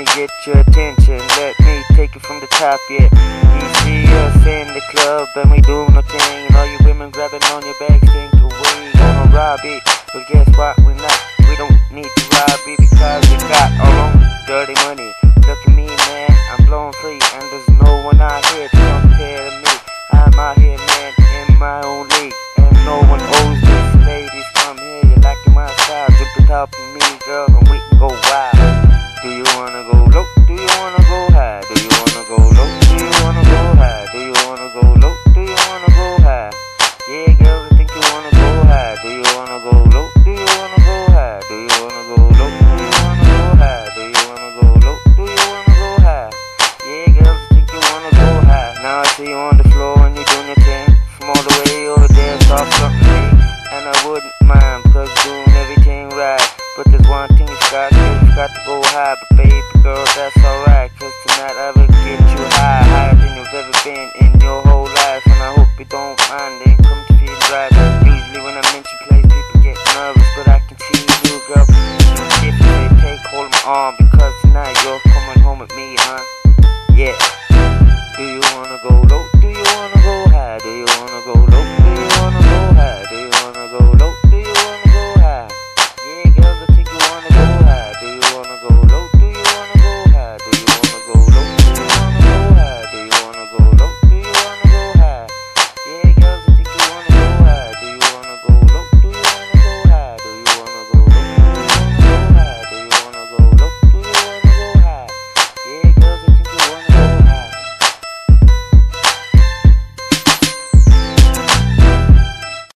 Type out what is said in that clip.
me get your attention. Let me take it from the top, yeah. You see us in the club and we do no thing, and all you women grabbing on your bags think we gonna rob it. But guess what? We not. We don't need to rob it because we got our own dirty money. Look at me, man. I'm blowing free, and there's no one out here to compare to me. I'm out here, man, in my own league, and no one owes this. Ladies, come here, you liking my style? Jump on top of me, girl, and we can go wild. Do you wanna go low? Do you wanna go high? Do you wanna go low? Do you wanna go high? Do you wanna go low? Do you wanna go high? Yeah, girls, I think you wanna go high. Do you wanna go low? Do you wanna go high? Do you wanna go low? Do you wanna go high? Do you wanna go low? Do you wanna go high? Yeah, girls, I think you wanna go high. Now I see you on the floor and you're doing your thing. From all the way over there, stop something me. And I wouldn't mind, cause you're doing everything right. But there's one thing you got to go high. But baby girl, that's alright, cause tonight I will get you high. Higher than you've ever been in your whole life. And I hope you don't mind, then come to feel right. Usually when I mention place, people get nervous, but I can see you, girl. If you take hold of my arm, because tonight you're coming home with me, huh? Yeah.